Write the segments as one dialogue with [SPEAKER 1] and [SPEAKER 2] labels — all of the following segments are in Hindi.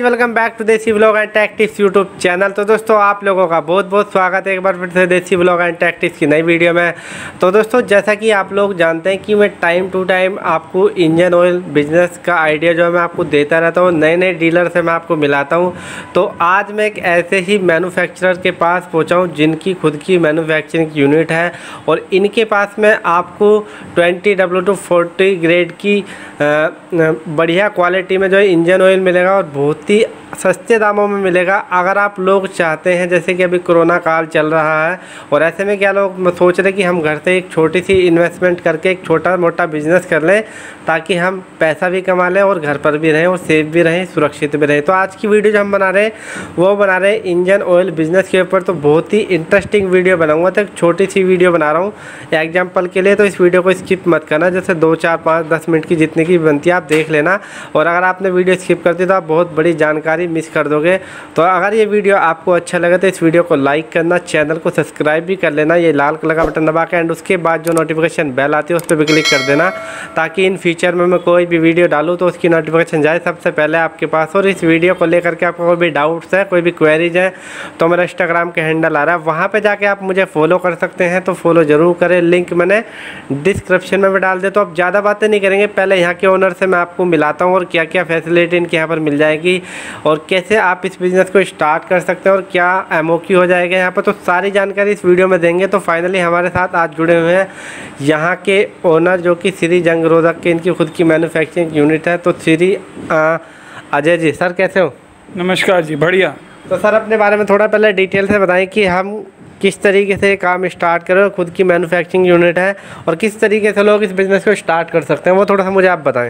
[SPEAKER 1] Welcome back to Desi vlog and tech tips YouTube channel. तो दोस्तों आप लोगों का बहुत बहुत स्वागत है एक बार फिर से देसी व्लॉग एंड टेक टिप्स की नई वीडियो में। तो दोस्तों जैसा कि आप लोग जानते हैं कि मैं टाइम टू टाइम आपको इंजन ऑयल बिजनेस का आइडिया जो है मैं आपको देता रहता हूँ, नए नए डीलर से मैं आपको मिलाता हूँ। तो आज मैं एक ऐसे ही मैन्युफैक्चरर के पास पहुँचा हूँ जिनकी खुद की मैन्युफैक्चरिंग यूनिट है और इनके पास में आपको 20W240 ग्रेड की बढ़िया क्वालिटी में जो है इंजन ऑयल मिलेगा और बहुत ही सस्ते दामों में मिलेगा। अगर आप लोग चाहते हैं, जैसे कि अभी कोरोना काल चल रहा है और ऐसे में क्या लोग सोच रहे हैं कि हम घर से एक छोटी सी इन्वेस्टमेंट करके एक छोटा मोटा बिजनेस कर लें ताकि हम पैसा भी कमा लें और घर पर भी रहें और सेफ भी रहें, सुरक्षित भी रहें। तो आज की वीडियो जो हम बना रहे हैं वो बना रहे हैं इंजन ऑयल बिजनेस के ऊपर। तो बहुत ही इंटरेस्टिंग वीडियो बनाऊँगा। तो एक छोटी सी वीडियो बना रहा हूँ एग्जाम्पल के लिए, तो इस वीडियो को स्किप मत करना। जैसे 2, 4, 5, 10 मिनट की जितनी की बनती है आप देख लेना। और अगर आपने वीडियो स्किप कर दी तो आप बहुत बड़ी जानकारी मिस कर दोगे। तो अगर ये वीडियो आपको अच्छा लगे तो इस वीडियो को लाइक करना, चैनल को सब्सक्राइब भी कर लेना, ये लाल कलर का बटन दबा के, एंड उसके बाद जो नोटिफिकेशन बेल आती है उस पर भी क्लिक कर देना ताकि इन फ्यूचर में मैं कोई भी वीडियो डालूँ तो उसकी नोटिफिकेशन जाए सबसे पहले आपके पास। और इस वीडियो को लेकर के आपको कोई भी डाउट्स है, कोई भी क्वेरीज है तो मेरा इंस्टाग्राम का हैंडल आ रहा है, वहाँ पर जाके आप मुझे फॉलो कर सकते हैं। तो फॉलो ज़रूर करें, लिंक मैंने डिस्क्रिप्शन में भी डाल दे। तो अब ज़्यादा बातें नहीं करेंगे, पहले यहाँ के ओनर से मैं आपको मिलाता हूँ और क्या क्या फैसिलिटी इनके यहाँ पर मिल जाएगी और कैसे आप इस बिज़नेस को स्टार्ट कर सकते हैं और क्या एमओक्यू हो जाएगा यहाँ पर। तो सारी जानकारी इस वीडियो में देंगे। तो फाइनली हमारे साथ आज जुड़े हुए हैं यहाँ के ओनर जो कि श्री जंग रोधक के इनकी खुद की मैन्युफैक्चरिंग यूनिट है। तो श्री अजय जी, सर कैसे हो?
[SPEAKER 2] नमस्कार जी, बढ़िया।
[SPEAKER 1] तो सर अपने बारे में थोड़ा पहले डिटेल से बताएं कि हम किस तरीके से काम स्टार्ट करें, खुद की मैन्युफैक्चरिंग यूनिट है और किस तरीके से लोग इस बिज़नेस को स्टार्ट कर सकते हैं, वो थोड़ा सा मुझे आप बताएं।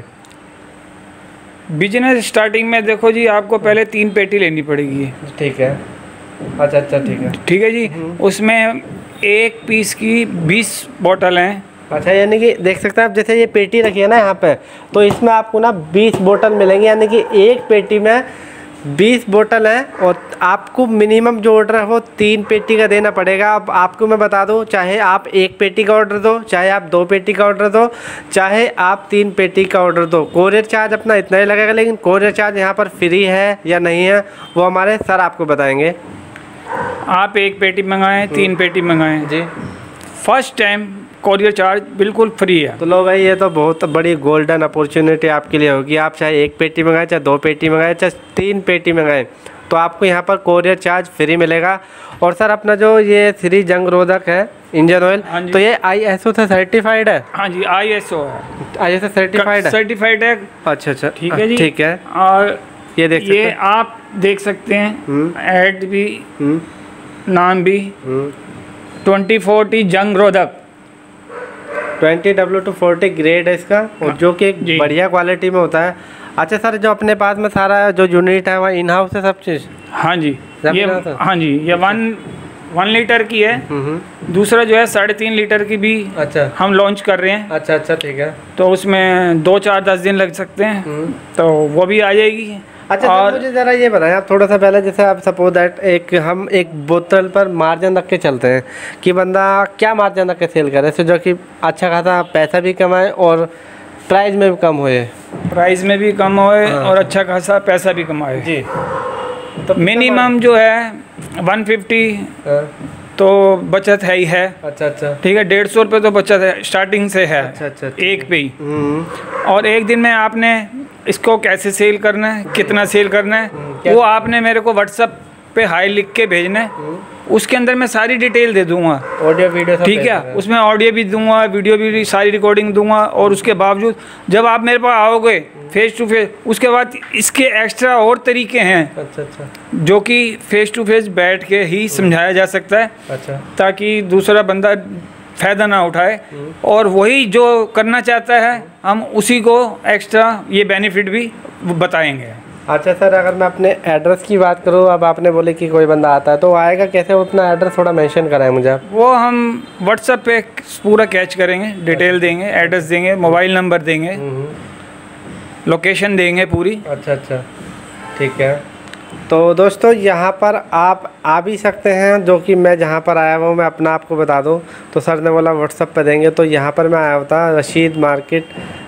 [SPEAKER 2] बिजनेस स्टार्टिंग में देखो जी, आपको पहले 3 पेटी लेनी पड़ेगी।
[SPEAKER 1] ठीक है, अच्छा ठीक है,
[SPEAKER 2] ठीक है जी। उसमें एक पीस की 20 बोतल हैं।
[SPEAKER 1] अच्छा, यानी कि देख सकते हैं आप, जैसे ये पेटी रखी है ना यहाँ पे, तो इसमें आपको ना 20 बोतल मिलेंगी, यानी कि एक पेटी में 20 बोतल है और आपको मिनिमम जो ऑर्डर है वो 3 पेटी का देना पड़ेगा। अब आपको मैं बता दूं, चाहे आप 1 पेटी का ऑर्डर दो, चाहे आप 2 पेटी का ऑर्डर दो, चाहे आप 3 पेटी का ऑर्डर दो, कोरियर चार्ज अपना इतना ही लगेगा। लेकिन कोरियर चार्ज यहाँ पर फ्री है या नहीं है वो हमारे सर आपको बताएंगे।
[SPEAKER 2] आप 1 पेटी मंगाएं, 3 पेटी मंगाएं जी, फर्स्ट टाइम कोरियर चार्ज बिल्कुल फ्री है।
[SPEAKER 1] तो लो भाई, ये तो बहुत बड़ी गोल्डन अपॉर्चुनिटी आपके लिए होगी। आप चाहे 1 पेटी मंगाएं, चाहे 2 पेटी मंगाएं, चाहे 3 पेटी मंगाएं, तो आपको यहाँ पर कोरियर चार्ज फ्री मिलेगा। और सर अपना जो ये श्री जंग रोधक है इंजन ऑयल, तो ये ISO से सर्टिफाइड है?
[SPEAKER 2] हाँ जी, ISO है,
[SPEAKER 1] ISO सर्टिफाइड है,
[SPEAKER 2] सर्टिफाइड है।
[SPEAKER 1] अच्छा
[SPEAKER 2] ठीक है जी,
[SPEAKER 1] ठीक है।
[SPEAKER 2] और
[SPEAKER 1] ये देख सकते हैं,
[SPEAKER 2] आप देख सकते हैं, ऐड भी, नाम भी 2040 जंग रोधक
[SPEAKER 1] 20W240 ग्रेड है इसका, और जो कि एक बढ़िया क्वालिटी में होता है। अच्छा सर, जो अपने पास में सारा जो यूनिट है वहाँ इन हाउस है सब चीज़?
[SPEAKER 2] हाँ जी, ये 1 लीटर की है। दूसरा जो है 3.5 लीटर की भी
[SPEAKER 1] अच्छा
[SPEAKER 2] हम लॉन्च कर रहे हैं।
[SPEAKER 1] अच्छा ठीक है।
[SPEAKER 2] तो उसमें 2, 4, 10 दिन लग सकते हैं, तो वो भी आ जाएगी।
[SPEAKER 1] अच्छा, और मुझे ज़रा ये बताएं आप थोड़ा सा पहले, जैसे आप सपोज दैट हम एक बोतल पर मार्जिन रख के चलते हैं कि बंदा क्या मार्जिन रख के सेल करे तो जो कि अच्छा खासा पैसा भी कमाए और प्राइस में भी कम होए,
[SPEAKER 2] प्राइस में भी कम होए और अच्छा खासा पैसा भी कमाए जी। तो मिनिमम जो है 150 तो बचत है ही है। अच्छा ठीक है, 150 रुपये तो बचत है, स्टार्टिंग से है। अच्छा एक पे ही। और एक दिन में आपने इसको कैसे सेल करना है, कितना सेल करना है, वो आपने मेरे को व्हाट्सएप पे हाई लिख के भेजना है। उसके अंदर मैं सारी डिटेल दे दूंगा, ऑडियो वीडियो, ठीक है। उसमें ऑडियो भी दूंगा, वीडियो भी, सारी रिकॉर्डिंग दूंगा। और उसके बावजूद जब आप मेरे पास आओगे फेस टू फेस, उसके बाद इसके एक्स्ट्रा और तरीके हैं जो कि फेस टू फेस बैठ के ही समझाया जा सकता है, ताकि दूसरा बंदा फ़ायदा ना उठाए। और वही जो करना चाहता है हम उसी को एक्स्ट्रा ये बेनिफिट भी बताएंगे।
[SPEAKER 1] अच्छा सर, अगर मैं अपने एड्रेस की बात करूँ, अब आपने बोले कि कोई बंदा आता है तो आएगा कैसे, वो अपना एड्रेस थोड़ा मेंशन कराएं मुझे।
[SPEAKER 2] वो हम व्हाट्सएप पे पूरा कैच करेंगे, डिटेल देंगे, एड्रेस देंगे, मोबाइल नंबर देंगे, लोकेशन देंगे पूरी। अच्छा ठीक है। तो दोस्तों यहाँ पर आप आ भी सकते हैं, जो कि मैं जहाँ पर आया हूँ मैं अपना आपको बता दूँ। तो सर ने बोला व्हाट्सएप पे देंगे, तो यहाँ पर मैं आया था रशीद मार्केट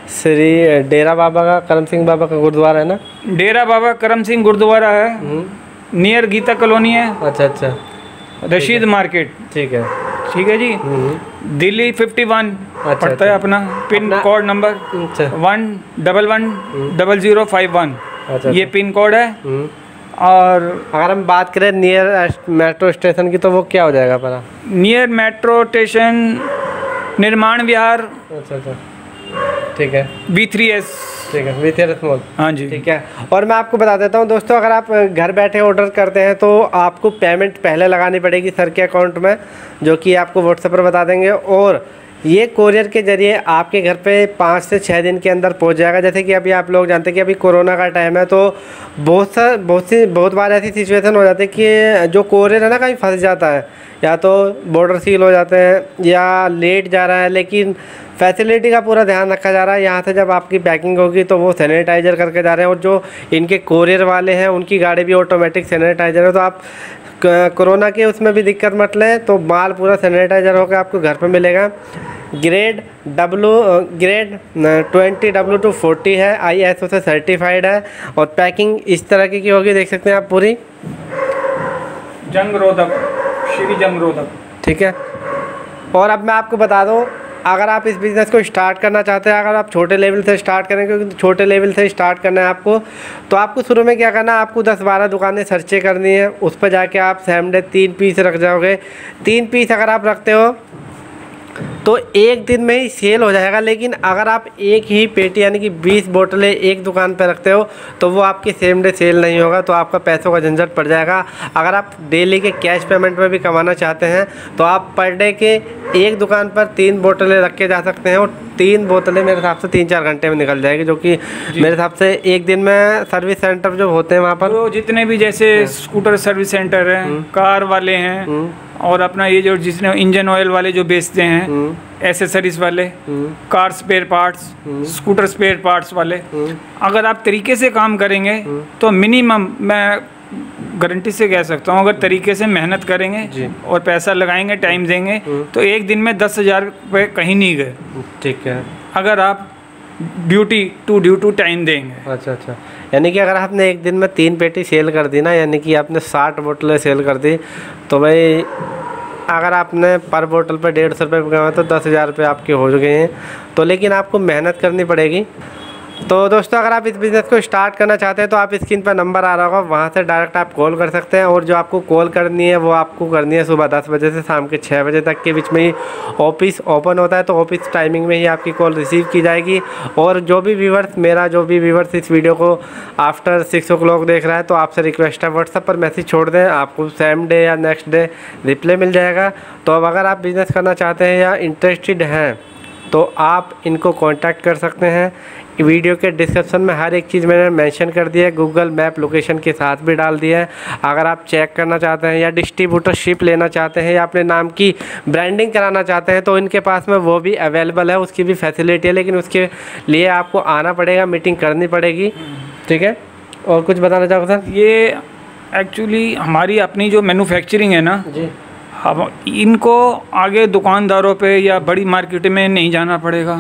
[SPEAKER 1] श्री डेरा बाबा का करम सिंह बाबा का गुरुद्वारा है ना?
[SPEAKER 2] डेरा बाबा करम सिंह गुरुद्वारा है, नियर गीता कॉलोनी है।
[SPEAKER 1] अच्छा अच्छा,
[SPEAKER 2] रशीद मार्केट।
[SPEAKER 1] ठीक है,
[SPEAKER 2] ठीक है जी। दिल्ली 51 पड़ता है अपना, पिन कोड नंबर 1110051। ये पिन कोड है। और
[SPEAKER 1] अगर हम बात करें नियर मेट्रो स्टेशन की तो वो क्या हो जाएगा पता?
[SPEAKER 2] नियर मेट्रो स्टेशन निर्माण विहार।
[SPEAKER 1] अच्छा अच्छा, ठीक है,
[SPEAKER 2] B3S।
[SPEAKER 1] ठीक है, V3S मॉल।
[SPEAKER 2] हाँ जी,
[SPEAKER 1] ठीक है। और मैं आपको बता देता हूँ दोस्तों, अगर आप घर बैठे ऑर्डर करते हैं तो आपको पेमेंट पहले लगानी पड़ेगी सर के अकाउंट में, जो कि आपको व्हाट्सएप पर बता देंगे। और ये कोरियर के ज़रिए आपके घर पे 5 से 6 दिन के अंदर पहुंच जाएगा। जैसे कि अभी आप लोग जानते हैं कि अभी कोरोना का टाइम है, तो बहुत बार ऐसी सिचुएशन हो जाती है कि जो कोरियर है ना कहीं फंस जाता है, या तो बॉर्डर सील हो जाते हैं या लेट जा रहा है, लेकिन फैसिलिटी का पूरा ध्यान रखा जा रहा है। यहाँ से जब आपकी पैकिंग होगी तो वो सैनिटाइज़र करके जा रहे हैं, और जो इनके कोरियर वाले हैं उनकी गाड़ी भी ऑटोमेटिक सैनिटाइज़र है। तो आप कोरोना के उसमें भी दिक्कत मत लें, तो माल पूरा सैनिटाइज़र होकर आपको घर पर मिलेगा। ग्रेड 20W240 है, ISO से सर्टिफाइड है, और पैकिंग इस तरह की होगी, देख सकते हैं आप, पूरी
[SPEAKER 2] जंग रोधक, श्री जंग रोधक।
[SPEAKER 1] ठीक है। और अब मैं आपको बता दूं, अगर आप इस बिज़नेस को स्टार्ट करना चाहते हैं, अगर आप छोटे लेवल से स्टार्ट करें, क्योंकि छोटे लेवल से स्टार्ट करना है आपको, तो आपको शुरू में क्या करना है, आपको 10-12 दुकानें सर्चे करनी है। उस पर जाके आप सेम डे 3 पीस रख जाओगे। 3 पीस अगर आप रखते हो तो एक दिन में ही सेल हो जाएगा। लेकिन अगर आप एक ही पेटी यानी कि 20 बोतलें एक दुकान पर रखते हो तो वो आपकी सेम डे सेल नहीं होगा, तो आपका पैसों का झंझट पड़ जाएगा। अगर आप डेली के कैश पेमेंट में भी कमाना चाहते हैं तो आप पर डे के एक दुकान पर 3 बोतलें रख के जा सकते हैं, और 3 बोतलें मेरे हिसाब से 3-4 घंटे में निकल जाएगी, जो कि मेरे हिसाब से एक दिन में सर्विस सेंटर जो होते हैं वहाँ पर,
[SPEAKER 2] तो जितने भी जैसे स्कूटर सर्विस सेंटर हैं, कार वाले हैं, और अपना ये जो जिसने इंजन ऑयल वाले जो बेचते हैं, एसेसरीज वाले, car spare parts, scooter spare parts वाले, अगर आप तरीके से काम करेंगे तो मिनिमम मैं गारंटी से कह सकता हूँ, अगर तरीके से मेहनत करेंगे और पैसा लगाएंगे, टाइम देंगे, तो एक दिन में 10,000 रुपये कहीं नहीं गए।
[SPEAKER 1] ठीक है,
[SPEAKER 2] अगर आप ड्यू टू टाइम देंगे।
[SPEAKER 1] अच्छा अच्छा, यानी कि अगर आपने एक दिन में 3 पेटी सेल कर दी ना, यानी कि आपने 60 बोतलें सेल कर दी, तो भाई अगर आपने पर बोतल पर 150 रुपये कमाए तो 10,000 रुपये आपके हो गए हैं। तो लेकिन आपको मेहनत करनी पड़ेगी। तो दोस्तों, अगर आप इस बिज़नेस को स्टार्ट करना चाहते हैं तो आप स्क्रीन पर नंबर आ रहा होगा, वहाँ से डायरेक्ट आप कॉल कर सकते हैं। और जो आपको कॉल करनी है वो आपको करनी है सुबह 10 बजे से शाम के 6 बजे तक के बीच में ही ऑफिस ओपन होता है, तो ऑफिस टाइमिंग में ही आपकी कॉल रिसीव की जाएगी। और जो भी व्यूवर्स इस वीडियो को आफ्टर 6 o'clock देख रहा है, तो आपसे रिक्वेस्ट है व्हाट्सएप पर मैसेज छोड़ दें, आपको सेम डे या नेक्स्ट डे रिप्लाई मिल जाएगा। तो अब अगर आप बिज़नेस करना चाहते हैं या इंटरेस्टेड हैं तो आप इनको कांटेक्ट कर सकते हैं। वीडियो के डिस्क्रिप्शन में हर एक चीज़ मैंने मेंशन कर दिया है, गूगल मैप लोकेशन के साथ भी डाल दिया है। अगर आप चेक करना चाहते हैं या डिस्ट्रीब्यूटरशिप लेना चाहते हैं या अपने नाम की ब्रांडिंग कराना चाहते हैं तो इनके पास में वो भी अवेलेबल है, उसकी भी फैसिलिटी है, लेकिन उसके लिए आपको आना पड़ेगा, मीटिंग करनी पड़ेगी। ठीक है, और कुछ बताना चाहोगे सर?
[SPEAKER 2] ये एक्चुअली हमारी अपनी जो मैन्युफैक्चरिंग है ना
[SPEAKER 1] जी,
[SPEAKER 2] अब इनको आगे दुकानदारों पे या बड़ी मार्केट में नहीं जाना पड़ेगा,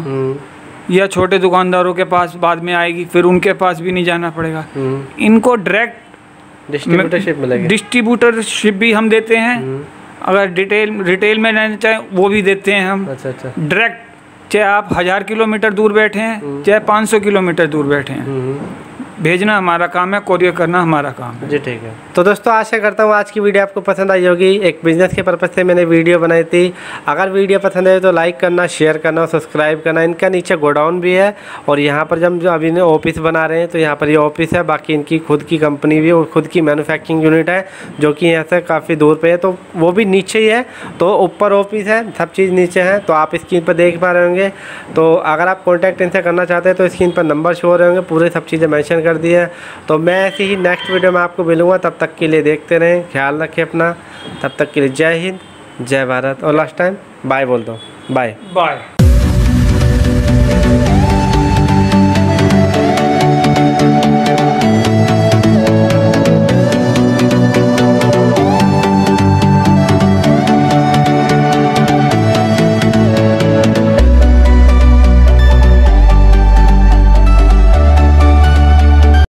[SPEAKER 2] या छोटे दुकानदारों के पास बाद में आएगी, फिर उनके पास भी नहीं जाना पड़ेगा। इनको डायरेक्ट
[SPEAKER 1] डिस्ट्रीब्यूटरशिप मिलेगी।
[SPEAKER 2] डिस्ट्रीब्यूटरशिप भी हम देते हैं, अगर रिटेल में लेना चाहें वो भी देते हैं हम।
[SPEAKER 1] अच्छा अच्छा,
[SPEAKER 2] डायरेक्ट, चाहे आप 1000 किलोमीटर दूर बैठे हैं, चाहे 500 किलोमीटर दूर बैठे हैं, भेजना हमारा काम है, कोरियर करना हमारा काम है।
[SPEAKER 1] जी ठीक है। तो दोस्तों, आशा करता हूँ आज की वीडियो आपको पसंद आई होगी। एक बिज़नेस के पर्पज़ से मैंने वीडियो बनाई थी। अगर वीडियो पसंद आए तो लाइक करना, शेयर करना और सब्सक्राइब करना। इनका नीचे गोडाउन भी है, और यहाँ पर जब जो अभी ऑफिस बना रहे हैं तो यहाँ पर ये ऑफिस है, बाकी इनकी खुद की कंपनी भी और खुद की मैन्युफैक्चरिंग यूनिट है, जो कि यहाँ से काफ़ी दूर पर है, तो वो भी नीचे ही है। तो ऊपर ऑफिस है, सब चीज़ नीचे है, तो आप स्क्रीन पर देख पा रहे होंगे। तो अगर आप कॉन्टैक्ट इनसे करना चाहते हैं तो स्क्रीन पर नंबर शो हो रहे होंगे, पूरे सब चीज़ें मैंशन कर दी है। तो मैं ऐसे ही नेक्स्ट वीडियो में आपको मिलूँगा, तब तक के लिए देखते रहें, ख्याल रखें अपना। तब तक के लिए जय हिंद, जय भारत, और लास्ट टाइम बाय बोल दो, बाय
[SPEAKER 2] बाय।